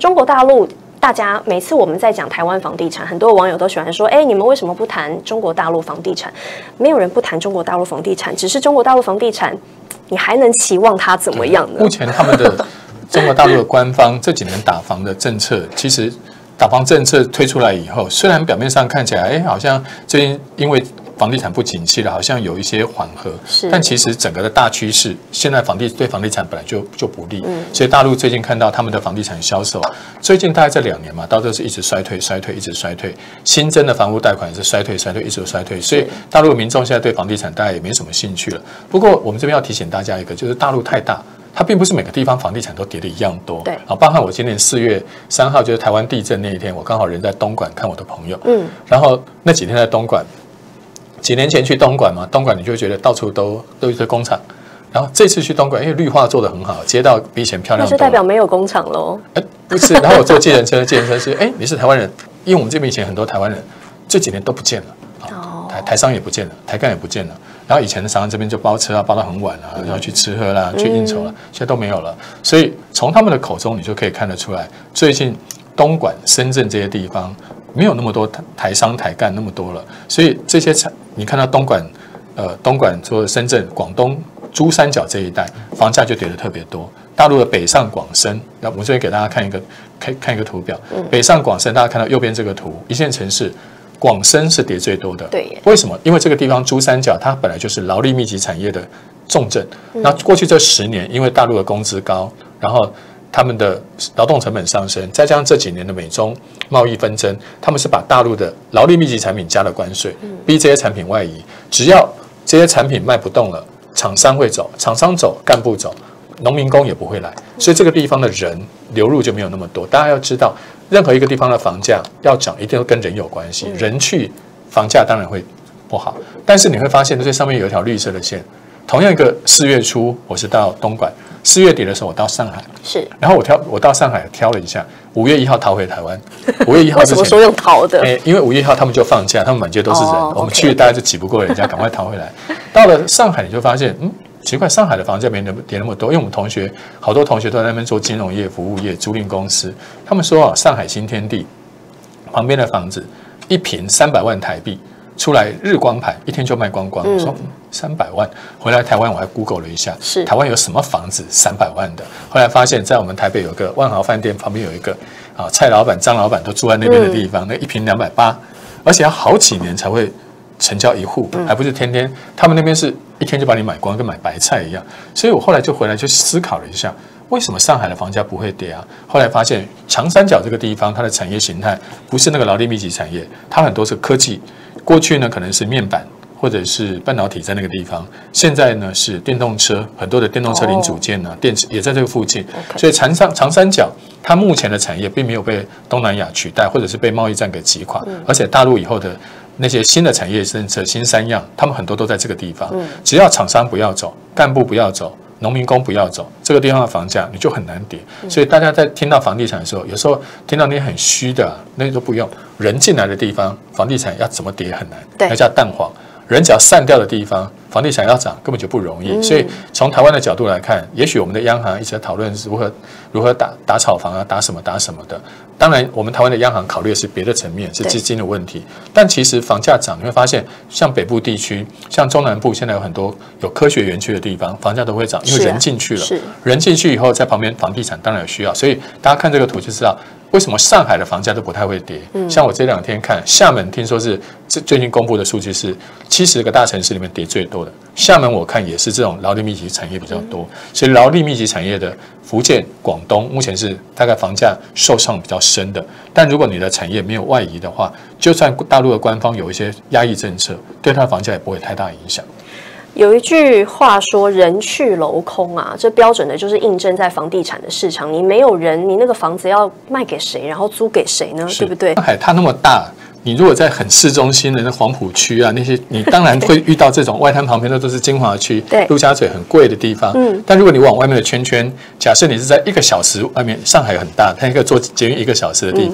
中国大陆。大家每次我们在讲台湾房地产，很多网友都喜欢说：“你们为什么不谈中国大陆房地产？”没有人不谈中国大陆房地产，只是中国大陆房地产，你还能期望它怎么样呢？ 目前他们的中国大陆的官方这几年打房的政策，其实打房政策推出来以后，虽然表面上看起来，好像最近因为房地产不景气了，好像有一些缓和，但其实整个的大趋势，现在对房地产本来就不利，所以大陆最近看到他们的房地产销售，最近大概这2年嘛，到这是一直衰退，一直衰退，新增的房屋贷款也是衰退，一直衰退，所以大陆民众现在对房地产大概也没什么兴趣了。不过我们这边要提醒大家一个，就是大陆太大。它并不是每个地方房地产都跌得一样多， 对， 包含我今年4月3号就是台湾地震那一天，我刚好人在东莞看我的朋友，然后那几天在东莞，几年前去东莞嘛，东莞你就会觉得到处都一堆工厂，然后这次去东莞，因为绿化做得很好，街道比以前漂亮多了， 那就代表没有工厂喽？ 不是，然后我坐计程车，计程车是你是台湾人，因为我们这边以前很多台湾人这几年都不见了，台商也不见了，台干也不见了。然后以前的常常这边就包车包到很晚啊，然后去吃喝啦，去应酬啦，现在都没有了。所以从他们的口中，你就可以看得出来，最近东莞、深圳这些地方没有那么多台商台干那么多了。所以这些你看到东莞说深圳、广东、珠三角这一带房价就跌得特别多。大陆的北上广深，那我这边给大家看一个图表，北上广深，大家看到右边这个图，一线城市。广深是跌最多的， 对， 为什么？因为这个地方珠三角它本来就是劳力密集产业的重镇。那过去这10年，因为大陆的工资高，然后他们的劳动成本上升，再加上这几年的美中贸易纷争，他们是把大陆的劳力密集产品加了关税，逼这些产品外移。只要这些产品卖不动了，厂商会走，厂商走，干部走，农民工也不会来，所以这个地方的人流入就没有那么多。大家要知道。任何一个地方的房价要涨，一定都跟人有关系。人去，房价当然会不好。但是你会发现，这上面有一条绿色的线。同样一个4月初，我是到东莞；4月底的时候，我到上海。 是。 然后我到上海挑了一下，5月1号逃回台湾。5月1号之前， 为什么说用逃的？ 因为5月1号他们就放假，他们满街都是人，我们去大概就挤不过人家，赶快逃回来。到了上海，你就发现，奇怪，上海的房价没跌那么多，因为我们好多同学都在那边做金融业、服务业、租赁公司。他们说上海新天地旁边的房子1坪300万台币，出来日光盘1天就卖光光。我说300万，回来台湾我还 Google 了一下，台湾有什么房子300万的？后来发现，在我们台北有个万豪饭店旁边有一个蔡老板、张老板都住在那边的地方，那1坪280，而且要好几年才会成交一户，还不是天天。他们那边是1天就把你买光，跟买白菜一样。所以我后来就回来就思考了一下，为什么上海的房价不会跌啊？后来发现长三角这个地方，它的产业形态不是那个劳力密集产业，它很多是科技。过去呢可能是面板或者是半导体在那个地方，现在呢是电动车，很多的电动车零组件啊，电池也在这个附近。所以长三角它目前的产业并没有被东南亚取代，或者是被贸易战给击垮，而且大陆以后的那些新的产业政策，新3样，他们很多都在这个地方。只要厂商不要走，干部不要走，农民工不要走，这个地方的房价你就很难跌。所以大家在听到房地产的时候，有时候听到那些很虚的，那都不用。人进来的地方，房地产要怎么跌很难，那叫蛋黄。人只要散掉的地方，房地产要涨根本就不容易。所以从台湾的角度来看，也许我们的央行一直在讨论如何打炒房啊，打什么的。当然，我们台湾的央行考虑的是别的层面，是资金的问题。但其实房价涨，你会发现，像北部地区、像中南部，现在有很多有科学园区的地方，房价都会涨，因为人进去了。人进去以后，在旁边房地产当然有需要。所以大家看这个图就知道，为什么上海的房价都不太会跌。像我这2天看厦门，听说是最近公布的数据是70个大城市里面跌最多的。厦门我看也是这种劳力密集产业比较多，所以劳力密集产业的福建、广东目前是大概房价受伤比较深的。但如果你的产业没有外移的话，就算大陆的官方有一些压抑政策，对它的房价也不会太大影响。 有一句话说“人去楼空”啊，这标准的就是印证在房地产的市场，你没有人，你那个房子要卖给谁，然后租给谁呢？对不对？ 上海它那么大。你如果在很市中心的那黄浦区啊，那些你当然会遇到这种外滩旁边的都是精华区、陆家嘴很贵的地方。但如果你往外面的圈，假设你是在1个小时外面，上海很大，它一个坐捷运1个小时的地方，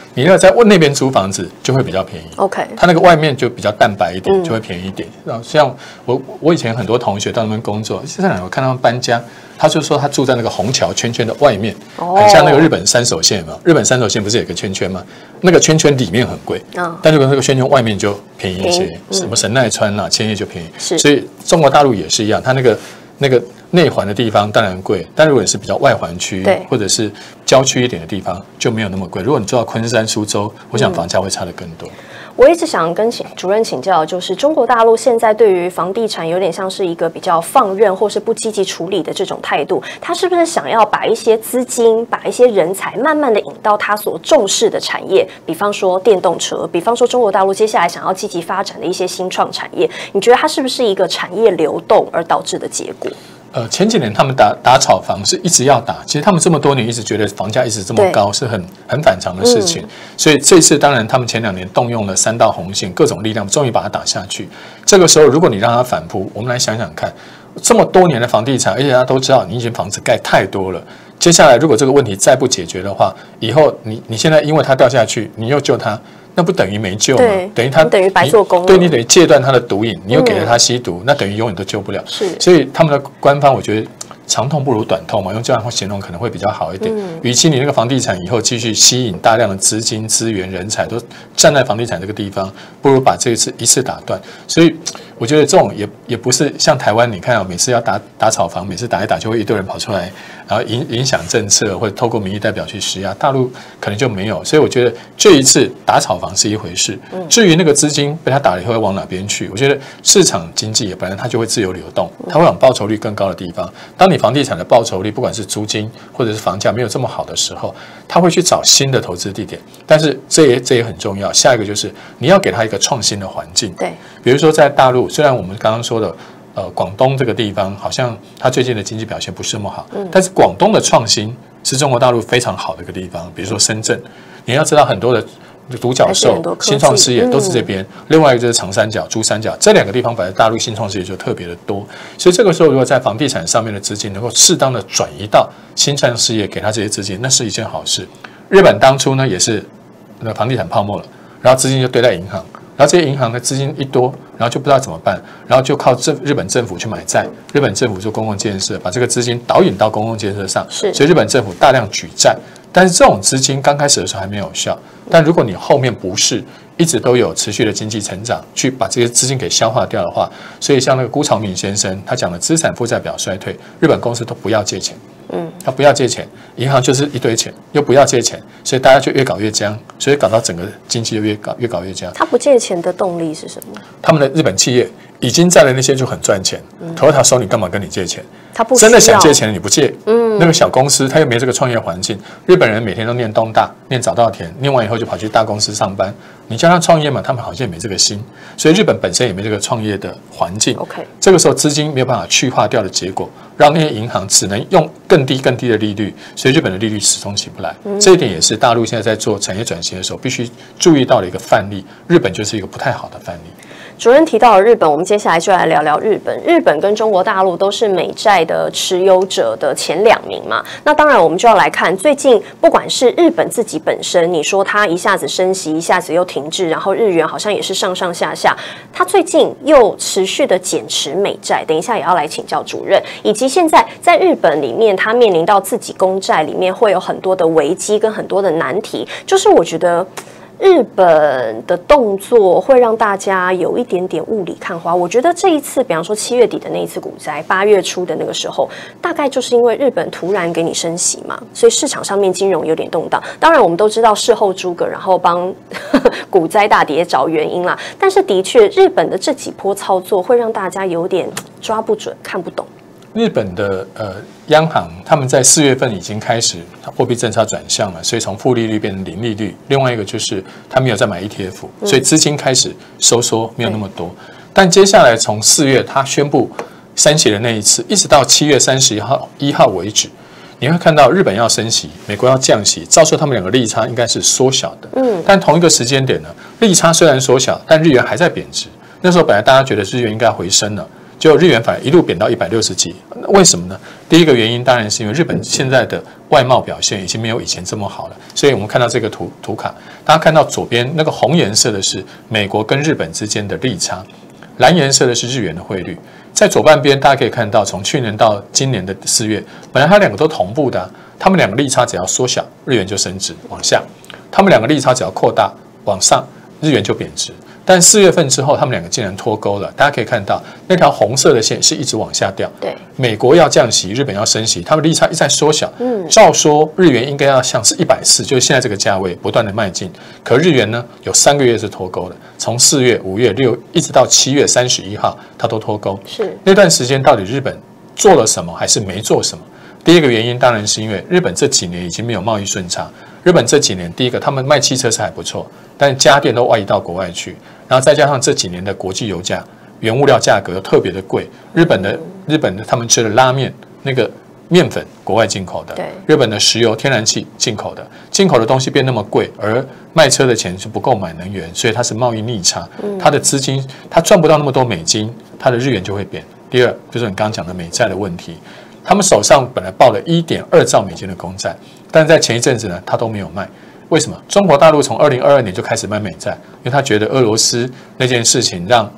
你要在那边租房子就会比较便宜。 OK， 它那个外面就比较淡白一点，就会便宜一点。然后像我以前很多同学到那边工作，现在我看他们搬家，他就说他住在那个虹桥圈圈的外面，很像那个日本山手线嘛。日本山手线不是有个圈圈吗？那个圈圈里面很贵，但如果那个圈圈外面就便宜一些，什么神奈川啊、千叶就便宜。所以中国大陆也是一样，它那个内环的地方当然贵，但如果你是比较外环区或者是郊区一点的地方就没有那么贵。如果你住到昆山、苏州，我想房价会差得更多。 我一直想跟主任请教，就是中国大陆现在对于房地产有点像是一个比较放任或是不积极处理的这种态度，他是不是想要把一些资金、把一些人才慢慢的引到他所重视的产业，比方说电动车，比方说中国大陆接下来想要积极发展的一些新创产业，你觉得它是不是一个产业流动而导致的结果？ 前几年他们打炒房是一直要打，其实他们这么多年一直觉得房价一直这么高是很反常的事情，所以这次当然他们前2年动用了3道红线，各种力量终于把它打下去。这个时候如果你让它反扑，我们来想想看，这么多年的房地产，而且大家都知道你以前房子盖太多了，接下来如果这个问题再不解决的话，以后你现在因为它掉下去，你又救它，那不等于没救吗？等于白做工了。 对，你等于戒断他的毒瘾，你又给了他吸毒，那等于永远都救不了。所以他们的官方，我觉得长痛不如短痛嘛，用这样形容可能会比较好一点。与其你那个房地产以后继续吸引大量的资金、资源、人才都站在房地产这个地方，不如把这一次打断。所以我觉得这种也不是像台湾，你看啊，每次要打炒房，每次打一打就会一堆人跑出来，然后影响政策，或者透过民意代表去施压。大陆可能就没有，所以我觉得这一次打炒房是一回事。至于那个资金被他打了以后会往哪边去，我觉得市场经济本来它就会自由流动，它会往报酬率更高的地方。当你房地产的报酬率，不管是租金或者是房价没有这么好的时候，他会去找新的投资地点。但是这也很重要。下一个就是你要给他一个创新的环境。 对， 比如说在大陆，虽然我们刚刚说的广东这个地方好像它最近的经济表现不是那么好，但是广东的创新是中国大陆非常好的一个地方。比如说深圳，你要知道很多的独角兽、新创事业都是这边。另外一个就是长三角、珠三角这2个地方，本来大陆新创事业就特别的多。所以这个时候，如果在房地产上面的资金能够适当的转移到新创事业，给他这些资金，那是一件好事。日本当初呢也是那房地产泡沫了，然后资金就堆在银行，然后这些银行的资金一多，然后就不知道怎么办，然后就靠日本政府去买债，日本政府做公共建设，把这个资金导引到公共建设上，所以日本政府大量举债。但是这种资金刚开始的时候还没有效，但如果你后面不是一直都有持续的经济成长，去把这些资金给消化掉的话，所以像那个辜朝明先生他讲的资产负债表衰退，日本公司都不要借钱，他不要借钱，银行就是一堆钱，又不要借钱，所以大家就越搞越僵，所以搞到整个经济就越搞越僵。 他不借钱的动力是什么？ 他们的日本企业已经在的那些就很赚钱，Toyota说你干嘛跟你借钱？ 他不真的想借钱你不借，那个小公司他又没这个创业环境。日本人每天都念东大，念早稻田，念完以后就跑去大公司上班。你叫他创业嘛，他们好像也没这个心，所以日本本身也没这个创业的环境。这个时候资金没有办法去化掉的结果，让那些银行只能用更低的利率，所以日本的利率始终起不来。这一点也是大陆现在在做产业转型的时候必须注意到的一个范例。日本就是一个不太好的范例。 主任提到了日本，我们接下来就来聊聊日本。日本跟中国大陆都是美债的持有者的前2名嘛。那当然，我们就要来看最近，不管是日本自己本身，你说它一下子升息，一下子又停滞，然后日元好像也是上上下下，它最近又持续的减持美债。等一下也要来请教主任，以及现在在日本里面，它面临到自己公债里面会有很多的危机跟很多的难题，就是我觉得日本的动作会让大家有一点点雾里看花。我觉得这一次，比方说7月底的那一次股灾，8月初的那个时候，大概就是因为日本突然给你升息嘛，所以市场上面金融有点动荡。当然，我们都知道事后诸葛，然后帮股灾大跌找原因啦。但是的确，日本的这几波操作会让大家有点抓不准、看不懂。 日本的央行他们在4月份已经开始货币政策转向了，所以从负利率变成零利率。另外一个就是他没有再买 ETF， 所以资金开始收缩，没有那么多。但接下来从4月他宣布升息的那一次，一直到7月31号为止，你会看到日本要升息，美国要降息，照说他们2个利差应该是缩小的。但同一个时间点呢，利差虽然缩小，但日元还在贬值。那时候本来大家觉得日元应该回升了。结果日元反而一路贬到160几，为什么呢？第一个原因当然是因为日本现在的外贸表现已经没有以前这么好了。所以我们看到这个图卡，大家看到左边那个红颜色的是美国跟日本之间的利差，蓝颜色的是日元的汇率。在左半边，大家可以看到，从去年到今年的4月，本来它两个都同步的，它们两个利差只要缩小，日元就升值往下；它们两个利差只要扩大往上，日元就贬值。但4月份之后，他们两个竟然脱钩了。大家可以看到，那条红色的线是一直往下掉。 对， 美国要降息，日本要升息，他们利差一再缩小。照说日元应该要像是140，就是现在这个价位不断的迈进。可日元呢，有3个月是脱钩的，从4月、5月、6一直到7月31号，它都脱钩。 是那段时间到底日本做了什么，还是没做什么？第一个原因当然是因为日本这几年已经没有贸易顺差。日本这几年，第一个他们卖汽车是还不错，但家电都外移到国外去，然后再加上这几年的国际油价、原物料价格特别的贵。日本的他们吃的拉面那个面粉国外进口的，日本的石油、天然气进口的，进口的东西变那么贵，而卖车的钱是不够买能源，所以它是贸易逆差，它的资金它赚不到那么多美金，它的日元就会贬。第二就是你刚刚讲的美债的问题。他们手上本来抱了1.2兆美金的公债，但在前一阵子呢，他都没有卖。为什么？中国大陆从2022年就开始卖美债，因为他觉得俄罗斯那件事情让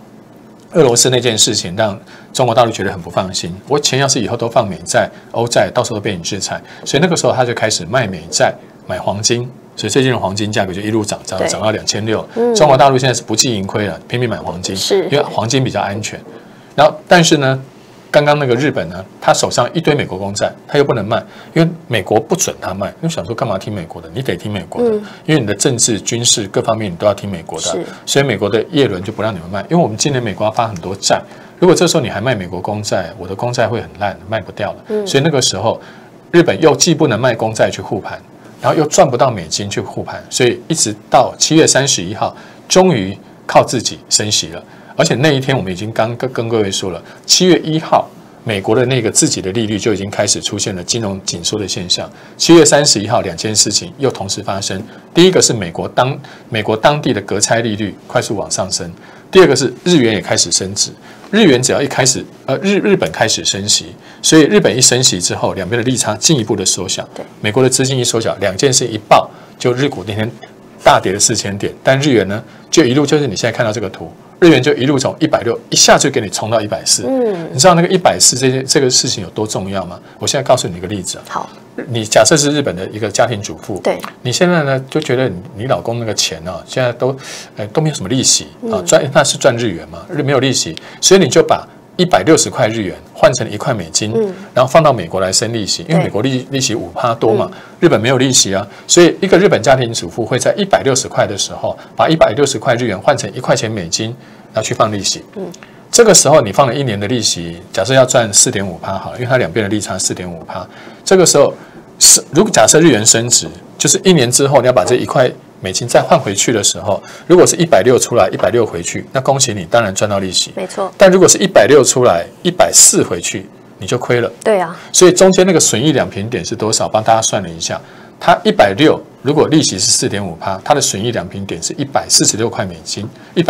中国大陆觉得很不放心。我钱要是以后都放美债、欧债，到时候都被你制裁，所以那个时候他就开始卖美债、买黄金。所以最近的黄金价格就一路涨到2600。中国大陆现在是不计盈亏了，拼命买黄金，因为黄金比较安全。然后，但是呢？刚刚那个日本呢，他手上一堆美国公债，他又不能卖，因为美国不准他卖。因为想说干嘛听美国的？你得听美国的，因为你的政治、军事各方面你都要听美国的。所以美国的叶伦就不让你们卖，因为我们今年美国要发很多债，如果这时候你还卖美国公债，我的公债会很烂，卖不掉了。所以那个时候，日本又既不能卖公债去护盘，然后又赚不到美金去护盘，所以一直到7月31号，终于靠自己升息了。而且那一天我们已经刚跟各位说了，7月1号，美国的那个自己的利率就已经开始出现了金融紧缩的现象。7月31号，2件事情又同时发生。第一个是美国当地的国债利率快速往上升；第二个是日元也开始升值。日元只要一开始，日本开始升息，所以日本一升息之后，两边的利差进一步的缩小。美国的资金一缩小2件事一爆，就日股那天大跌了4000点，但日元呢，就一路就是你现在看到这个图。日元就一路从160一下就给你冲到140，你知道那个140这个事情有多重要吗？我现在告诉你一个例子。好，你假设是日本的一个家庭主妇，对，你现在呢就觉得你老公那个钱啊，现在都没有什么利息啊，那是赚日元嘛，没有利息，所以你就把160块日元换成1块美金，然后放到美国来生利息，因为美国利息5%多嘛，日本没有利息啊，所以一个日本家庭主妇会在160块的时候，把160块日元换成1块钱美金，然后去放利息。这个时候你放了1年的利息，假设要赚4.5%好了，因为它两边的利差4.5%。这个时候如果假设日元升值，就是1年之后你要把这1块美金再换回去的时候，如果是160出来，160回去，那恭喜你，当然赚到利息。没错。但如果是160出来，140回去，你就亏了。对啊。所以中间那个损益两平点是多少？帮大家算了一下，它160如果利息是4.5%，它的损益两平点是146块美金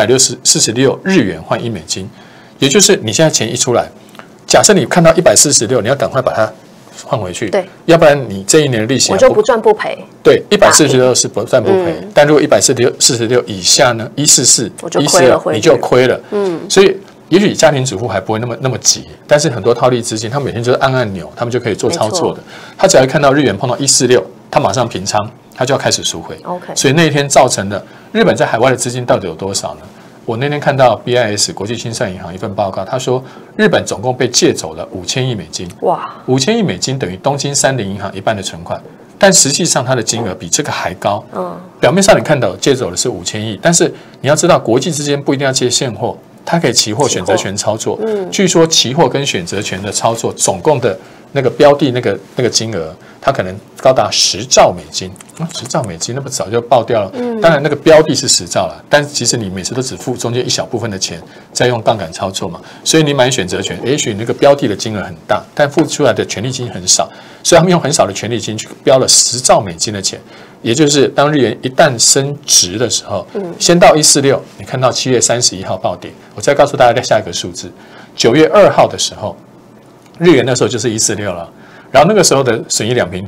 ，146日元换1美金，也就是你现在钱一出来，假设你看到146，你要赶快把它换回去，对，要不然你这一年的利息我就不赚不赔。对，146是不赚不赔，但如果146以下呢，144、142你就亏了。所以也许家庭主妇还不会那么急，但是很多套利资金，他每天就是按按钮，他们就可以做操作的。他只要一看到日元碰到146，他马上平仓，他就要开始赎回。所以那一天造成的日本在海外的资金到底有多少呢？我那天看到 BIS 国际清算银行一份报告，他说日本总共被借走了5000亿美金。哇，5000亿美金等于东京三菱银行1半的存款，但实际上它的金额比这个还高。表面上你看到借走的是5000亿，但是你要知道国际之间不一定要借现货，它可以期货选择权操作。据说期货跟选择权的操作总共的那个标的那个金额，它可能高达10兆美金。10兆美金那不早就爆掉了。当然那个标的是10兆了，但其实你每次都只付中间一小部分的钱，再用杠杆操作嘛。所以你买选择权，也许那个标的的金额很大，但付出来的权利金很少，所以他们用很少的权利金去标了10兆美金的钱。也就是当日元一旦升值的时候，先到146，你看到7月31号暴跌。我再告诉大家下一个数字，9月2号的时候，日元那时候就是146了，然后那个时候的损益两平点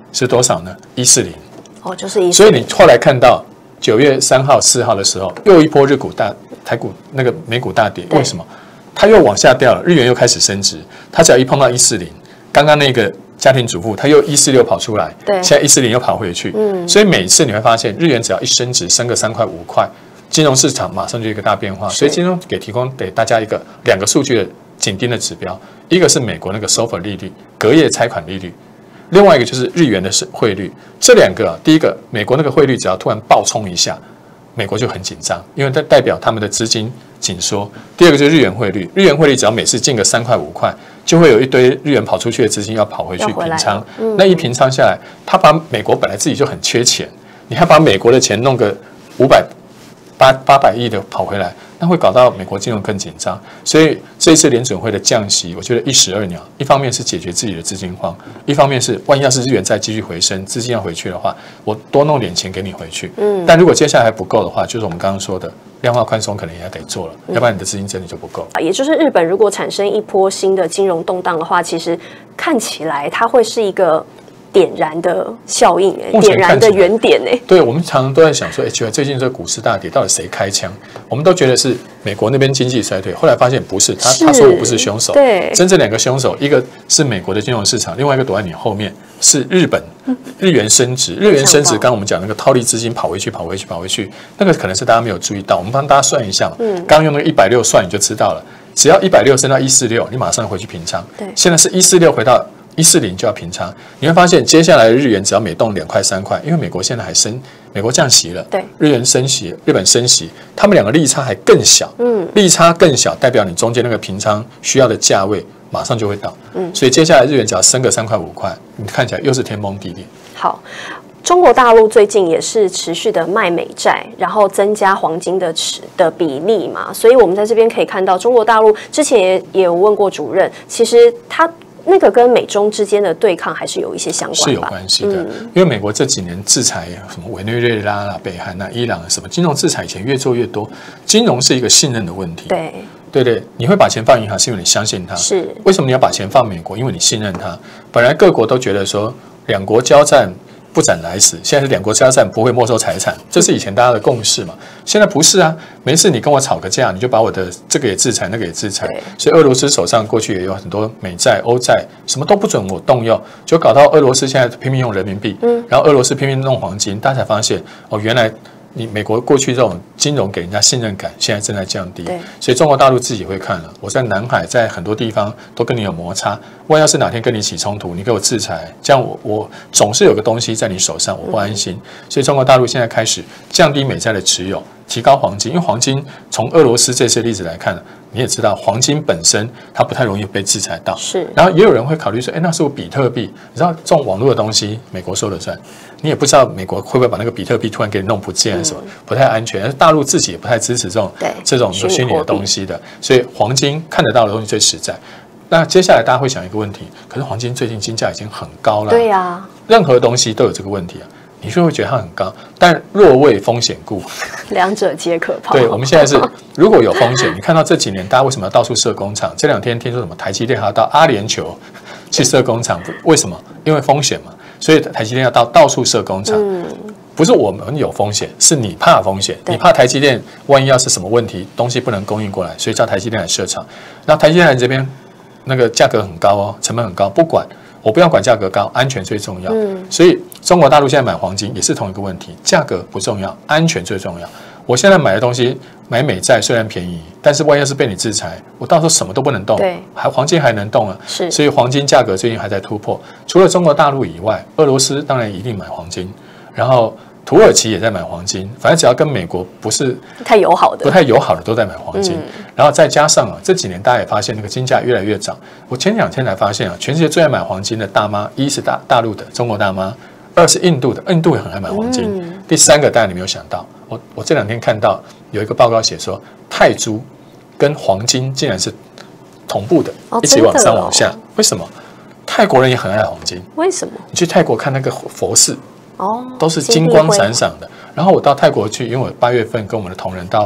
是多少呢？140。 哦，就是140。 所以你后来看到9月3号、4号的时候，又一波台股那个美股大跌，为什么？它又往下掉了，日元又开始升值，它只要一碰到140，刚刚那个家庭主妇，它又146跑出来， 对， 现在140又跑回去，所以每次你会发现，日元只要一升值，升个3块5块，金融市场马上就一个大变化。所以金融提供给大家2个数据的紧盯的指标，一个是美国那个 SOFR 利率，隔夜拆款利率，另外一个就是日元的汇率。这2个，第一个美国那个汇率只要突然暴冲一下，美国就很紧张，因为它代表他们的资金紧缩。第二个就是日元汇率，日元汇率只要每次进个3块5块，就会有一堆日元跑出去的资金要跑回去平仓。那一平仓下来，他把美国本来自己就很缺钱，你还把美国的钱弄个800亿的跑回来，那会搞到美国金融更紧张。所以这一次联准会的降息，我觉得一石二鸟。一方面是解决自己的资金荒，一方面是万一要是日元再继续回升，资金要回去的话，我多弄点钱给你回去。但如果接下来还不够的话，就是我们刚刚说的量化宽松可能也得做了，要不然你的资金真的就不够。 也就是日本如果产生一波新的金融动荡的话，其实看起来它会是一个点燃的效应，点燃的原点。 对，我们常常都在想说，最近这个股市大跌，到底谁开枪？我们都觉得是美国那边经济衰退，后来发现不是，他说我不是凶手。 对， 真正2个凶手，一个是美国的金融市场，另外一个躲在你后面是日本，日元升值，日元升值，刚刚我们讲那个套利资金跑回去，那个可能是大家没有注意到，我们帮大家算一下嘛。刚刚用那个160算你就知道了，只要160升到146，你马上回去平仓。对，现在是146回到140就要平仓，你会发现接下来的日元只要每动2块3块，因为美国现在还美国降息了，对，日元升息，日本升息，他们2个利差还更小，利差更小，代表你中间那个平仓需要的价位马上就会到，所以接下来日元只要升个3块5块，你看起来又是天崩地裂。好。 中国大陆最近也是持续的卖美债，然后增加黄金的比例嘛，所以我们在这边可以看到，中国大陆之前也有问过主任，其实他那个跟美中之间的对抗还是有一些相关吧， 是有关系的。因为美国这几年制裁什么委内瑞拉啦、北韩啦、伊朗什么金融制裁以前越做越多，金融是一个信任的问题。对，你会把钱放银行是因为你相信它，是为什么你要把钱放美国？因为你信任它。本来各国都觉得说2国交战不斩来使，现在是2国交战不会没收财产，这是以前大家的共识嘛。现在不是啊，没事你跟我吵个架，你就把我的这个也制裁，那个也制裁。所以俄罗斯手上过去也有很多美债、欧债，什么都不准我动用，就搞到俄罗斯现在拼命用人民币，然后俄罗斯拼命弄黄金，大家才发现原来你美国过去这种金融给人家信任感，现在正在降低，所以中国大陆自己会看了。我在南海，在很多地方都跟你有摩擦，万一要是哪天跟你起冲突，你给我制裁，这样我总是有个东西在你手上，我不安心。所以中国大陆现在开始降低美债的持有，提高黄金，因为黄金从俄罗斯这些例子来看，你也知道黄金本身它不太容易被制裁到。是，然后也有人会考虑说，那是我比特币，你知道这种网络的东西，美国说了算。你也不知道美国会不会把那个比特币突然给你弄不见什么，不太安全。大陆自己也不太支持这种虚拟的东西的，所以黄金看得到的东西最实在。那接下来大家会想一个问题，可是黄金最近金价已经很高了，对呀，任何东西都有这个问题啊，你就会觉得它很高，但若为风险故， 两者皆可抛。 对，我们现在是如果有风险，你看到这几年大家为什么要到处设工厂？这2天听说什么台积电还要到阿联酋去设工厂，为什么？因为风险嘛。所以台积电要到处设工厂，不是我们有风险，是你怕风险，你怕台积电万一要是什么问题，东西不能供应过来，所以叫台积电来设厂。那台积电这边那个价格很高成本很高，不管我不要管价格高，安全最重要。所以中国大陆现在买黄金也是同一个问题，价格不重要，安全最重要。我现在买的东西，买美债虽然便宜，但是万一要是被你制裁，我到时候什么都不能动，黄金还能动啊。所以黄金价格最近还在突破。除了中国大陆以外，俄罗斯当然一定买黄金，然后土耳其也在买黄金，反正只要跟美国不是太友好的都在买黄金。然后再加上这几年大家也发现那个金价越来越涨。我前2天才发现全世界最爱买黄金的大妈，一是大陆的中国大妈，2是印度的，印度也很爱买黄金。第3个当然你没有想到。我这2天看到有一个报告写说，泰铢跟黄金竟然是同步的，一起往上往下。为什么？泰国人也很爱黄金。 为什么？ 你去泰国看那个佛寺，都是金光闪闪的。然后我到泰国去，因为我8月份跟我们的同仁到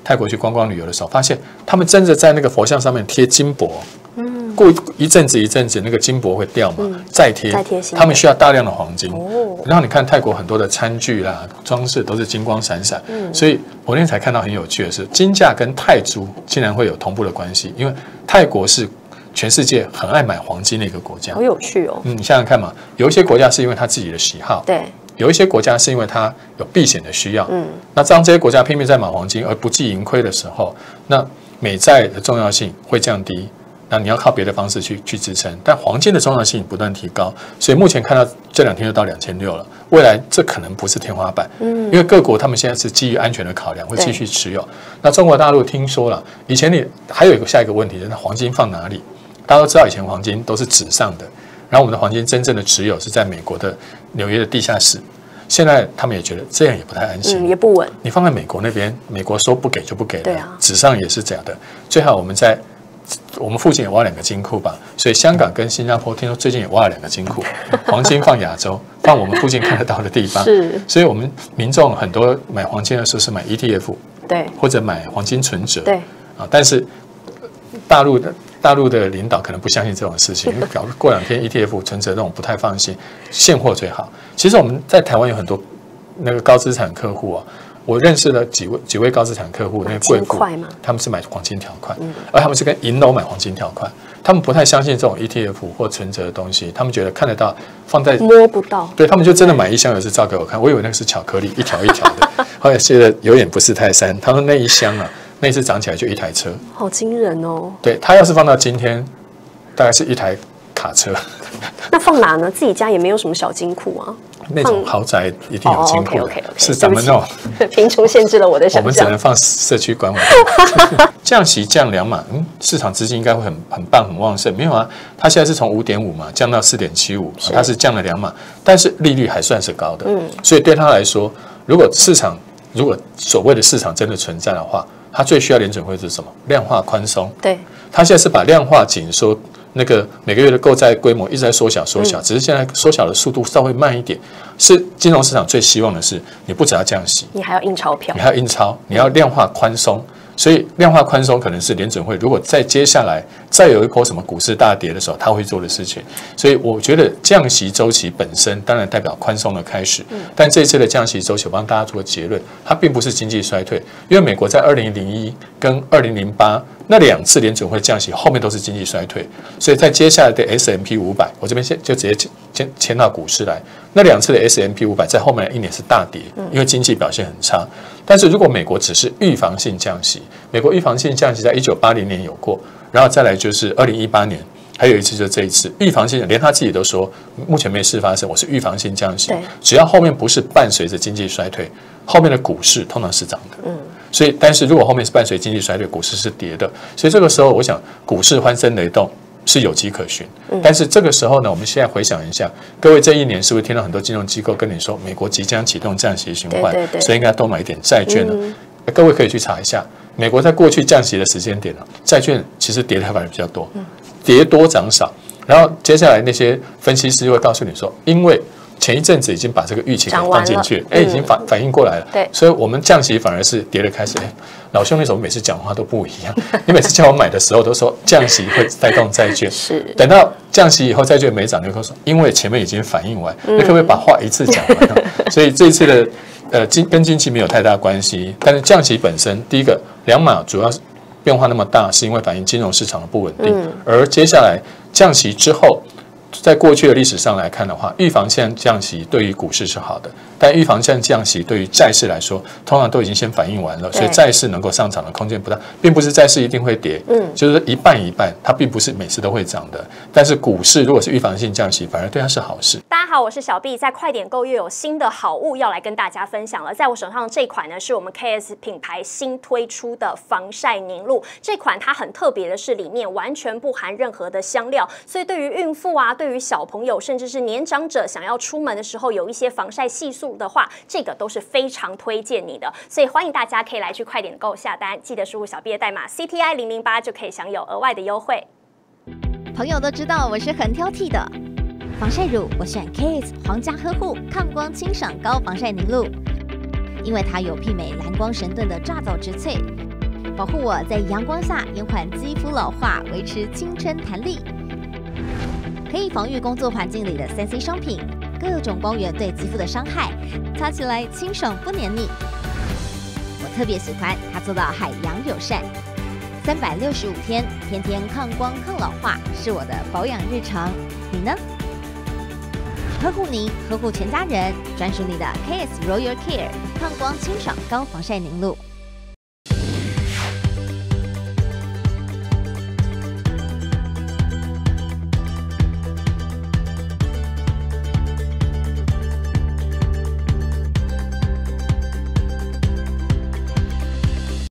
泰国去观光旅游的时候，发现他们真的在那个佛像上面贴金箔。过一阵子那个金箔会掉嘛，再贴，他们需要大量的黄金。然后你看泰国很多的餐具啦、装饰都是金光闪闪，所以我那天才看到很有趣的是，金价跟泰铢竟然会有同步的关系，因为泰国是全世界很爱买黄金的一个国家。 好有趣哦。 你想想看嘛，有一些国家是因为他自己的喜好， 对。 有一些国家是因为它有避险的需要，那当这些国家拼命在买黄金而不计盈亏的时候，那美债的重要性会降低。那你要靠别的方式去支撑，但黄金的重要性不断提高，所以目前看到这2天就到2600了，未来这可能不是天花板，因为各国他们现在是基于安全的考量会继续持有。那中国大陆听说了，以前你还有下一个问题，就是黄金放哪里？大家都知道以前黄金都是纸上的，然后我们的黄金真正的持有是在美国的纽约的地下室。现在他们也觉得这样也不太安心， 也不稳。你放在美国那边，美国说不给就不给了， 对啊， 纸上也是假的。最好我们附近也挖2个金库吧，所以香港跟新加坡听说最近也挖了2个金库，黄金放亚洲，放我们附近看得到的地方。 是， 所以我们民众很多买黄金的时候是买 ETF， 对， 或者买黄金存折， 对， 啊，但是大陆的领导可能不相信这种事情，因为过2天 ETF 存折那种不太放心，现货最好。其实我们在台湾有很多那个高资产客户啊。我认识了几位高资产客户，那个贵妇，他们是买黄金条款，而他们是跟银楼买黄金条款，他们不太相信这种 ETF 或存折的东西，他们觉得看得到，放在摸不到， 对他们就真的买一箱，有时照给我看，我以为那个是巧克力，一条一条的，后来觉得有点不是太山，他说那一箱啊，那一次涨起来就一台车， 好惊人哦。 对他要是放到今天，大概是一台卡车。 那放哪呢？自己家也没有什么小金库啊。 那种豪宅一定有金库，是咱们那种贫穷限制了我的想象。 我们只能放社区管委。降息降2码，市场资金应该会很棒很旺盛。没有啊，它现在是从5.5嘛降到4.75，它是降了2码，但是利率还算是高的。所以对他来说，如果所谓的市场真的存在的话，它最需要联准会是什么？量化宽松。 对， 它现在是把量化紧缩。那个每个月的购债规模一直在缩小，只是现在缩小的速度稍微慢一点。是金融市场最希望的是，你不只要降息， 你还要印钞票， 你还要印钞，你要量化宽松。所以量化宽松可能是联准会如果在接下来再有一波什么股市大跌的时候，他会做的事情。所以我觉得降息周期本身当然代表宽松的开始，但这一次的降息周期，我帮大家做个结论，它并不是经济衰退，因为美国在2001跟2008那2次联准会降息，后面都是经济衰退。所以在接下来的 S&P 500，我这边就直接牵到股市来，那2次的 S&P 500在后面的1年是大跌，因为经济表现很差。但是如果美国只是预防性降息，美国预防性降息在1980年有过，然后再来就是2018年，还有一次就是这一次预防性，连他自己都说目前没事发生，我是预防性降息。只要后面不是伴随着经济衰退，后面的股市通常是涨的。所以，但是如果后面是伴随经济衰退，股市是跌的，所以这个时候我想股市欢声雷动是有迹可循。但是这个时候呢，我们现在回想一下，各位这1年是不是听到很多金融机构跟你说，美国即将启动降息循环，所以应该多买一点债券呢？各位可以去查一下，美国在过去降息的时间点债券其实跌的反而比较多，跌多涨少。然后接下来那些分析师会告诉你说，因为前一阵子已经把这个预期给放进去，已经反应过来了， 对， 所以我们降息反而是跌的开始。老兄，那时候每次讲话都不一样，你每次叫我买的时候都说降息会带动债券， 是等到降息以后债券没涨，你会说因为前面已经反应完，你可不可以把话一次讲完？所以这一次的跟经济没有太大关系，但是降息本身，第一个2码主要是变化那么大，是因为反映金融市场的不稳定，而接下来降息之后。在过去的历史上来看的话，预防性降息对于股市是好的，但预防性降息对于债市来说，通常都已经先反应完了，所以债市能够上涨的空间不大，并不是债市一定会跌，就是一半一半，它并不是每次都会涨的。但是股市如果是预防性降息，反而对它是好事。 大家好，我是小 B， 在快点购又有新的好物要来跟大家分享了。在我手上这款呢，是我们 KS 品牌新推出的防晒凝露。这款它很特别的是，里面完全不含任何的香料，所以对于孕妇啊，对于小朋友，甚至是年长者想要出门的时候有一些防晒系数的话，这个都是非常推荐你的。所以欢迎大家可以来去快点购下单，记得输入小 B 的代码 CTI008 就可以享有额外的优惠。 朋友都知道我是很挑剔的，防晒乳我选 KS 皇家呵护抗光清爽高防晒凝露，因为它有媲美蓝光神盾的抓藻植萃， 保护我在阳光下延缓肌肤老化，维持青春弹力。可以防御工作环境里的3C 商品，各种光源对肌肤的伤害，擦起来清爽不黏腻。我特别喜欢它做到海洋友善，365天，天天抗光抗老化，是我的保养日常。你呢？呵护您，呵护全家人，专属你的 KS Royal Care 抗光清爽高防晒凝露。